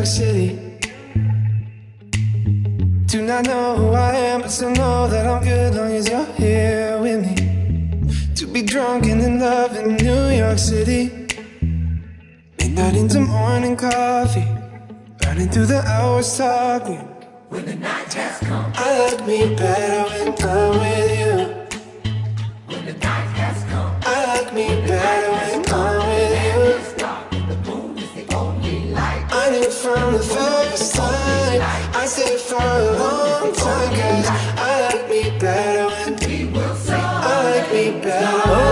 York City. Do not know who I am, but still know that I'm good long as you're here with me. To be drunk and in love in New York City. Midnight into morning coffee, burning through the hours talking. When the night has come, I like me better when I'm with you. When the night has come, I like me better when I'm with you. The moon is the only light. I knew from the first time, I stayed for a long time, cause I like me better when we will sing. I like me better when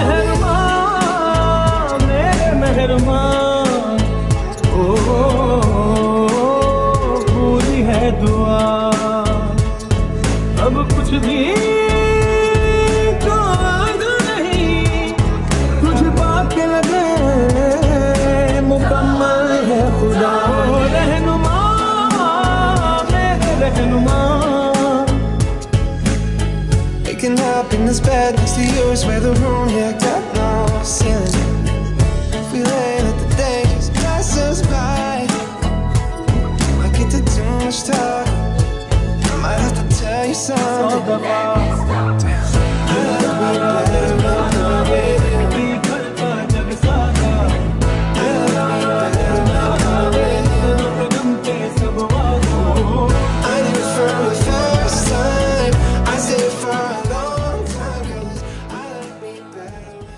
I'm with you. अब कुछ भी काग नहीं, तुझे पाके लगे मुकम्मल है खुदा। रहनुमा मेरे रहनुमा। Making happiness bad next to you is where the wrong act